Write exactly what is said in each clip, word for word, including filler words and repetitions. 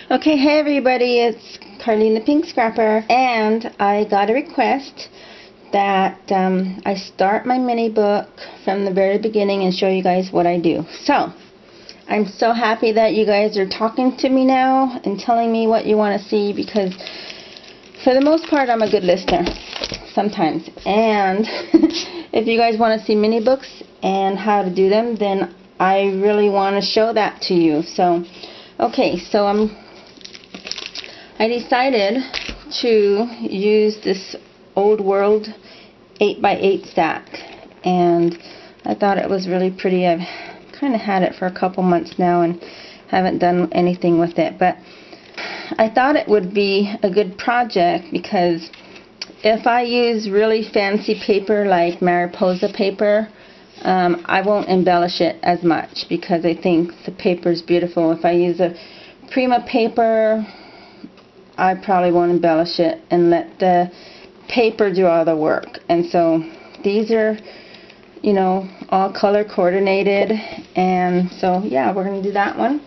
Okay, hey everybody, it's Carlene the Pink Scrapper, and I got a request that um, I start my mini book from the very beginning and show you guys what I do. So, I'm so happy that you guys are talking to me now and telling me what you want to see, because for the most part I'm a good listener sometimes. And if you guys want to see mini books and how to do them, then I really want to show that to you. So, okay, so I'm I decided to use this Old World eight by eight stack, and I thought it was really pretty. I've kind of had it for a couple months now and haven't done anything with it, but I thought it would be a good project because if I use really fancy paper like Mariposa paper, um, I won't embellish it as much because I think the paper is beautiful. If I use a Prima paper, I probably won't embellish it and let the paper do all the work. And so these are, you know, all color coordinated, and so yeah, we're going to do that one.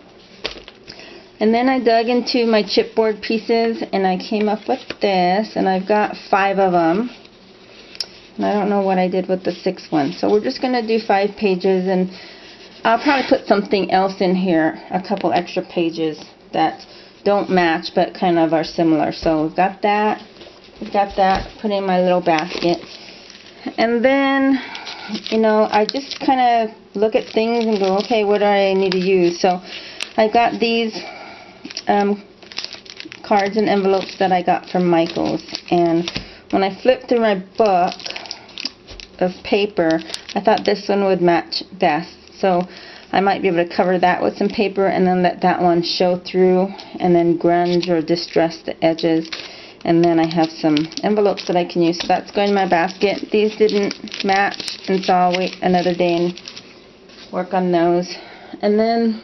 And then I dug into my chipboard pieces and I came up with this, and I've got five of them. And I don't know what I did with the sixth one. So we're just going to do five pages, and I'll probably put something else in here, a couple extra pages that don't match but kind of are similar. So we've got that, we've got that, put in my little basket. And then, you know, I just kind of look at things and go, okay, what do I need to use? So I've got these um, cards and envelopes that I got from Michaels, and when I flipped through my book of paper, I thought this one would match best. So I might be able to cover that with some paper and then let that one show through and then grunge or distress the edges. And then I have some envelopes that I can use. So that's going in my basket. These didn't match, and so I'll wait another day and work on those. And then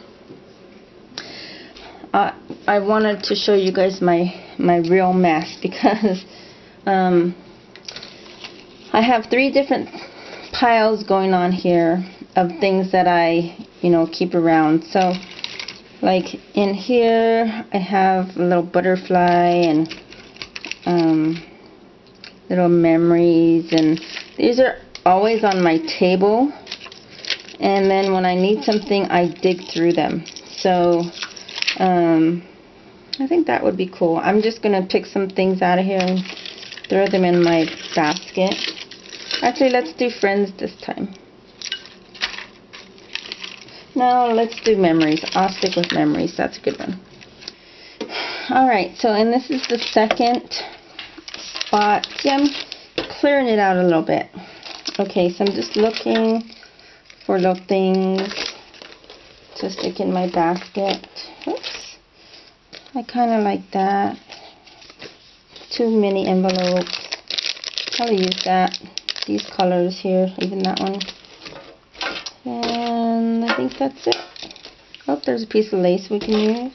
uh, I wanted to show you guys my, my real mess because um, I have three different piles going on here of things that I, you know, keep around. So, like in here, I have a little butterfly and um, little memories, and these are always on my table. And then when I need something, I dig through them. So, um, I think that would be cool. I'm just gonna pick some things out of here and throw them in my basket. Actually, let's do friends this time. No, let's do memories. I'll stick with memories. That's a good one. Alright, so, and this is the second spot. See, I'm clearing it out a little bit. Okay, so I'm just looking for little things to stick in my basket. Oops. I kind of like that. Two mini envelopes. I'll use that. These colors here, even that one. And I think that's it. Oh, there's a piece of lace we can use.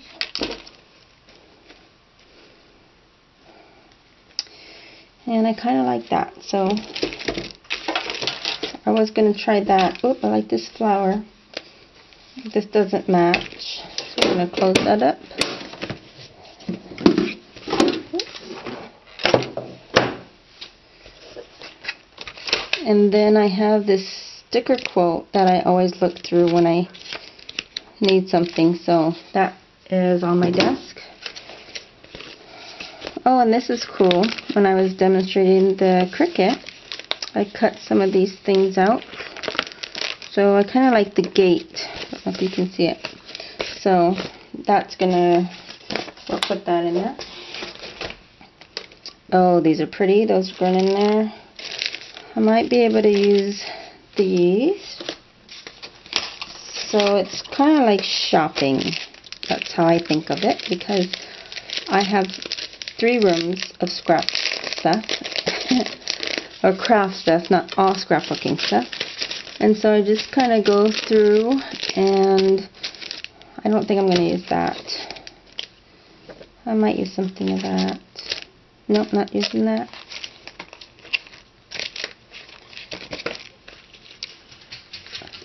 And I kind of like that. So I was going to try that. Oh, I like this flower. This doesn't match. So I'm going to close that up. And then I have this sticker quote that I always look through when I need something, so that is on my desk. Oh, and this is cool. When I was demonstrating the Cricut, I cut some of these things out. So I kind of like the gate. I don't know if you can see it. So that's gonna, we'll put that in there. Oh, these are pretty. Those are going in there. I might be able to use these. So it's kind of like shopping. That's how I think of it, because I have three rooms of scrap stuff or craft stuff, not all scrapbooking stuff. And so I just kind of go through, and I don't think I'm going to use that. I might use something of that. Nope, not using that.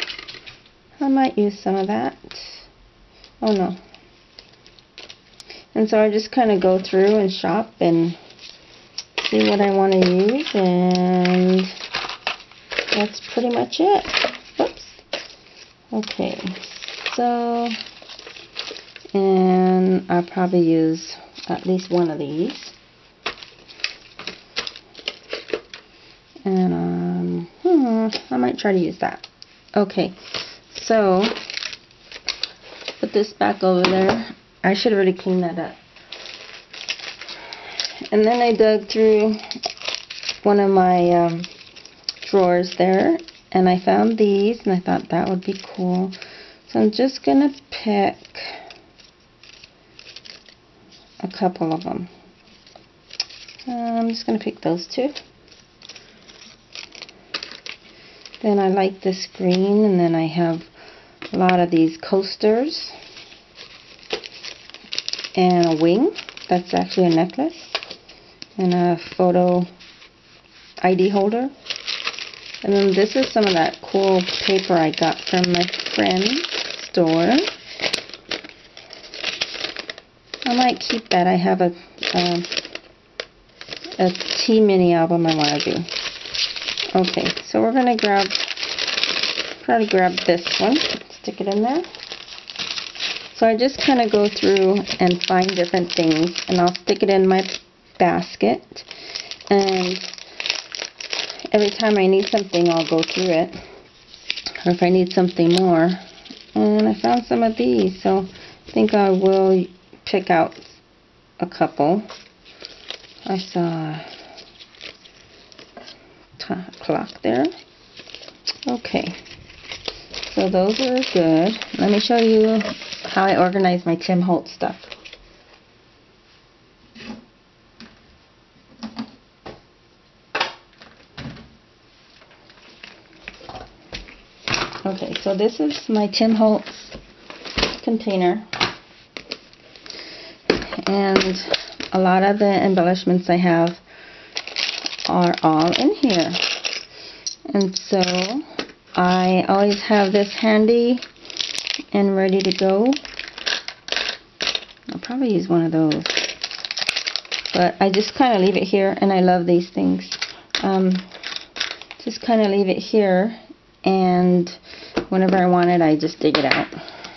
I might use some of that. Oh no. And so I just kind of go through and shop and see what I want to use, and that's pretty much it. Whoops. Okay, so, and I'll probably use at least one of these. And um, hmm, I might try to use that. Okay, so put this back over there. I should have already cleaned that up. And then I dug through one of my um, drawers there, and I found these, and I thought that would be cool. So I'm just gonna pick a couple of them. Uh, I'm just gonna pick those two. Then I like this green, and then I have a lot of these coasters and a wing. That's actually a necklace, and a photo I D holder. And then this is some of that cool paper I got from my friend's store. I might keep that. I have a a, a tea mini album I want to do. Okay, so we're gonna grab, try to grab this one, stick it in there. So I just kind of go through and find different things, and I'll stick it in my basket, and every time I need something I'll go through it, or if I need something more. And I found some of these, so I think I will pick out a couple. I saw a clock there. Okay, so those are good. Let me show you how I organize my Tim Holtz stuff. Okay, so this is my Tim Holtz container, and a lot of the embellishments I have are all in here. And so I always have this handy and ready to go. I'll probably use one of those, but I just kind of leave it here, and I love these things. Um, just kind of leave it here, and whenever I want it, I just dig it out.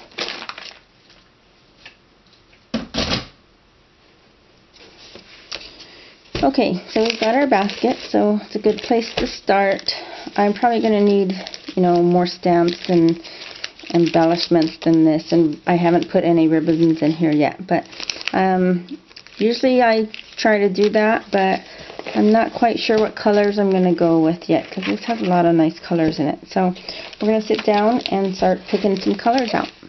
Okay, so we've got our basket, so it's a good place to start. I'm probably going to need, you know, more stamps and embellishments than this, and I haven't put any ribbons in here yet, but um, usually I try to do that, but I'm not quite sure what colors I'm going to go with yet, because this has a lot of nice colors in it. So we're going to sit down and start picking some colors out.